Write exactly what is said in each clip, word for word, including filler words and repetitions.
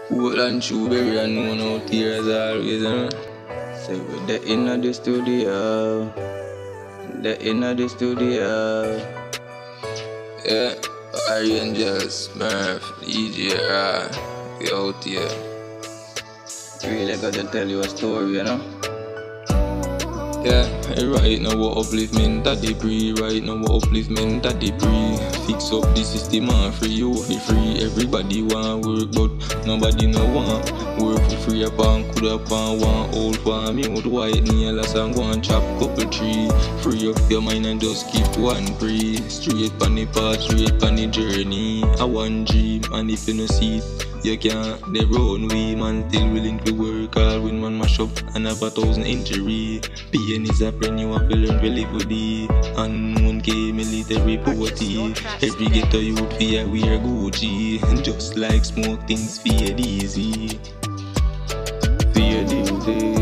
Woodland Shoeberry and known out here as always, you know. So we're the inner the studio, the inner the studio. Yeah, Angels, Smurf, D J R, we out here. Really gotta tell you a story, you know. Yeah, right now what upliftment at the pre, right now what upliftment at the pre. Fix up the system and free you for free. Everybody want work but nobody no want work for free. Upon could upon one old farm out white nail as and go and chop couple tree. Free up your mind and just keep one free. Straight on the path, straight on the journey. I one dream and if you no see it, you can't, they run we man still willing to work hard when man mash up and have a thousand injury. Pain is a friend you have to learn to live with it. Unknown K military poverty. Every ghetto youth fear we are Gucci. Just like smoke things fade easy. Fade easy.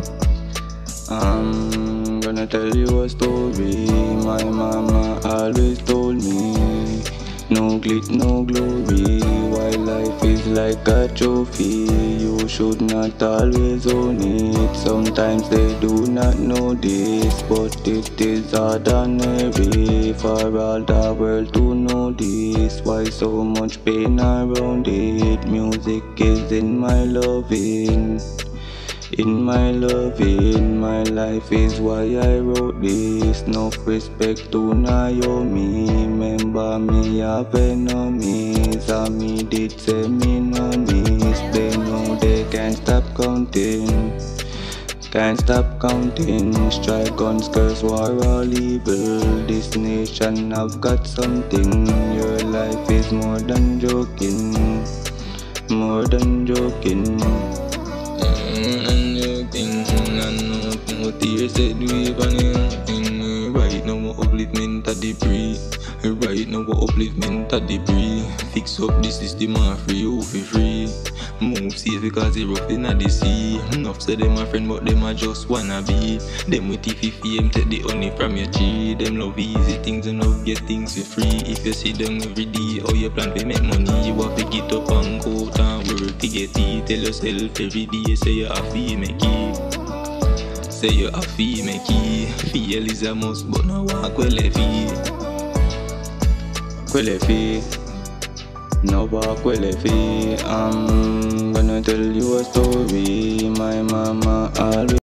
I'm gonna tell you a story my mama always told me. No glit, no glory. Why life is like a trophy, you should not always own it. Sometimes they do not know this, but it is ordinary for all the world to know this. Why so much pain around it? Music is in my loving, in my loving, my life is why I wrote this. No respect to Naomi. Remember me have enemies, and me did say me no miss. They know they can't stop counting, can't stop counting. Strike guns, curse, war, all evil. This nation have got something. Your life is more than joking, more than joking. What you said we funny. Right now what upliftment at the pre. Right now what upliftment at the pre. Fix up the system and free you for free. Move safe because it's rough in the sea. Enough say them a friend but them a just wanna be. Them with T F M take the honey from your tree. Them love easy things and love get things for free. If you see them every day how you plan to make money, you have to get up and go and work to get it. Tell yourself every day say you have to make it. Say you have to make it. Feel is a must but no one quelle fee. Quelle fee. No walk quelle fee. I'm gonna tell you a story my mama always